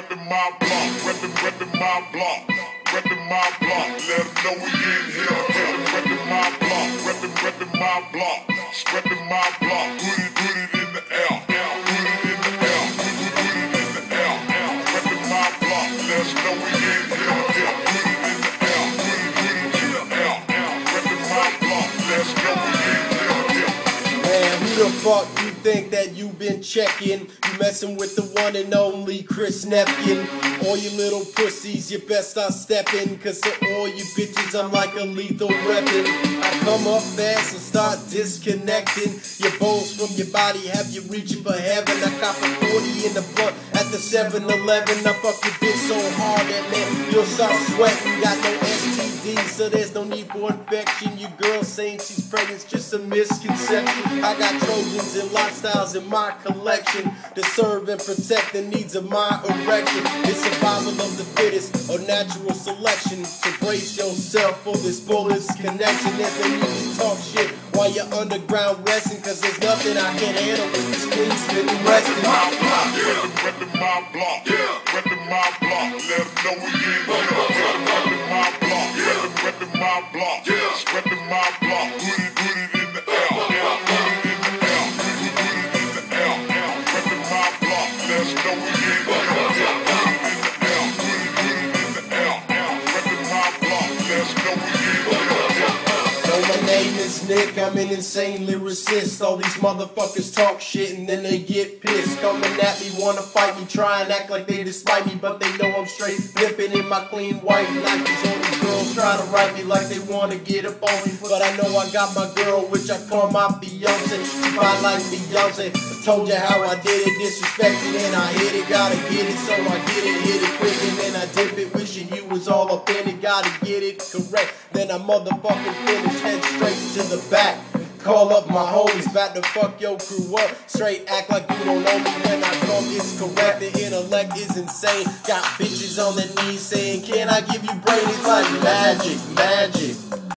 reppin' my block, reppin' my block, reppin' my block. Let 'em know we in here. Reppin' my block, reppin' my block, reppin' my block. Put it in the air, put it in the air, put it in the air. Reppin' my block, let 'em know we in here. Put it in the air, put it in the air. Reppin' my block, let 'em know we in here. Man, who the fuck you think that you been checking? You messing with the one and only Chris Nepkin. All you little pussies, you best start stepping, cause to all you bitches I'm like a lethal weapon. I come up fast and start disconnecting your bones from your body, have you reaching for heaven. I cop a 40 in the blunt at the 7-Eleven. I fuck your bitch so hard that man, you'll start sweating. Got no STD, so there's no need for infection. Your girl saying she's pregnant's just a misconception. I got Trojans and lifestyles in my collection to serve and protect the needs of my erection. It's survival of the fittest or natural selection. So brace yourself for this bullet's connection. There's no need to talk shit while you're underground resting, cause there's nothing I can handle with this clean spitting resting. Reppin' my block, reppin' my block, reppin' my block. Let 'em know we in here. Reppin' my block, reppin' my block, reppin' my block. Put it in the air, put it in the air, put it in the air. Reppin' my block, let 'em know we in here. Put it in the air, put it in the air. Reppin' my block, let 'em know we in here. My name is Nick, I'm an insane lyricist. All these motherfuckers talk shit and then they get pissed. Coming at me, wanna fight me, try and act like they despite me, but they know I'm straight nipping in my clean white Nikes. All these girls try to write me like they wanna get up on me, but I know I got my girl, which I call my Beyonce. She fine like Beyonce. I told you how I did it, disrespected and I hit it, gotta get it, so I get it, hit it quick and then I dip it, wishing you was all up in it, gotta get it correct. Then I motherfucking finish, head straight to the back. Call up my homies, about to fuck your crew up. Straight act like you don't know me when I come, it's correct. The intellect is insane. Got bitches on their knees saying, can I give you brain? It's like magic, magic.